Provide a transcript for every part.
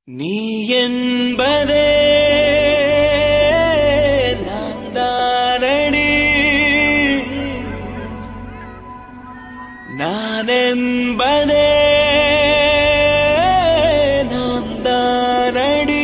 நீ என்பதே நான் தானடி, நான் என்பதே நாம் தானடி.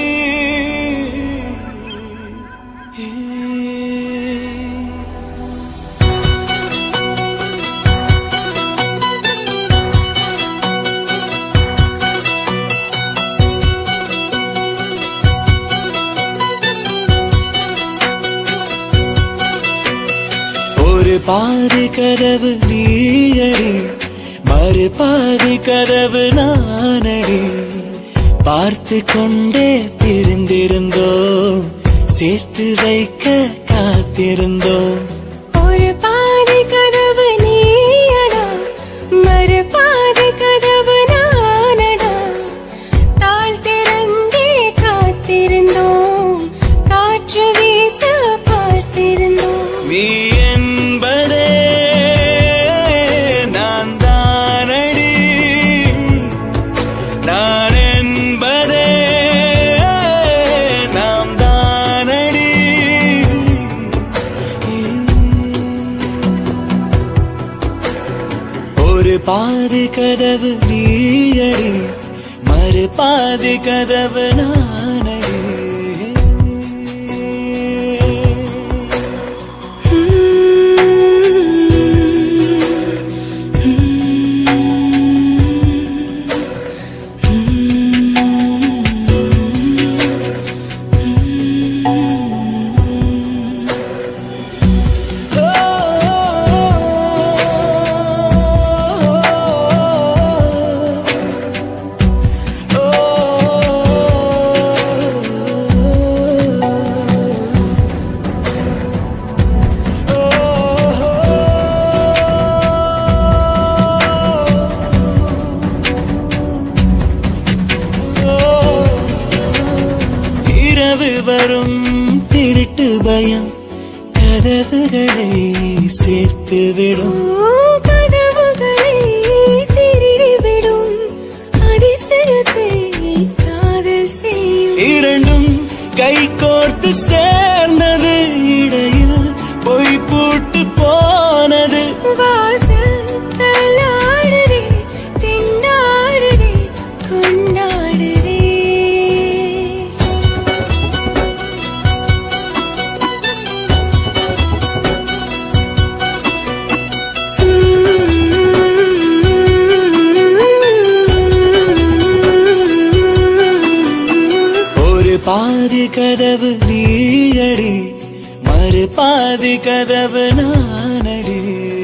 ஒரு பாதி கதவு நீயடி, மறு பாதி கதவு நானடி. பார்த்து கொண்டே பிரிந்திருந்தோம், சேர்த்து வைக்க காத்திருந்தோம். ஒரு பாதி கதவு நீயடா, மறு பாதி கதவு நானடா. தாழ் திறந்தே காத்திருந்தோம், காற்று வீச பார்த்திருந்தோம். நீ என்பதே நான் தானடி, நான் என்பதே நாம் தானடி. ஒரு பாதி கதவு நீயடி, மறு பாதி கதவு நானடி. வரும் திருட்டு பயம் கதவுகளை சேர்த்துவிடும், கதவுகளை திருடிவிடும். அதிசயத்தை காதல் செய்யும். இரண்டும் கை கோர்த்து சேர்ந்தது, இடையில் பொய் பூட்டு போனது. வாசல் தள்ளாடுதே, திண்டாடுதே, கொண்டாடுதே. பாதி கதவு நீயடி, மறு பாதி கதவு நானடி.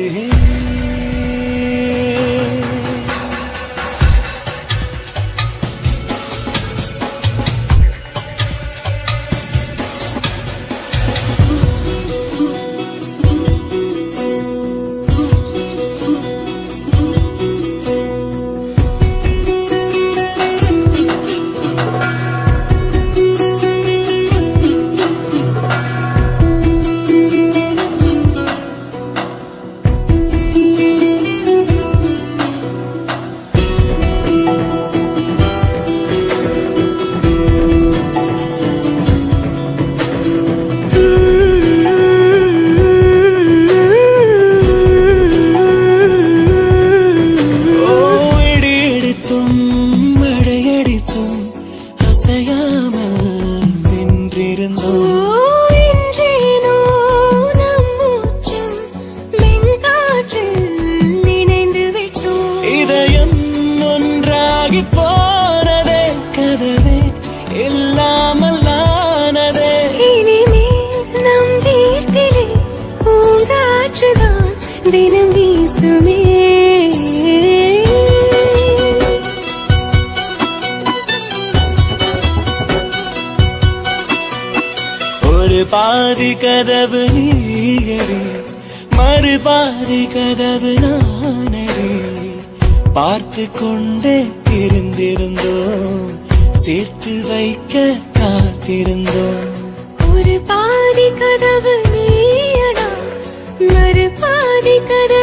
இதயம் ஒன்றாகி போனதே, கதவே இல்லாமல் ஆனதே. இனிமேல் நம் வீட்டிலே பூங்காற்றுதான் தினம் வீசுமே. ஒரு பாதி கதவு நீயடி, மறு பாதி கதவு நானடி. பார்த்து கொண்டே இருந்திருந்தோம், சேர்த்து வைக்க காத்திருந்தோம். ஒரு பாதி கதவு நீயடா, மறு பாதி கதவு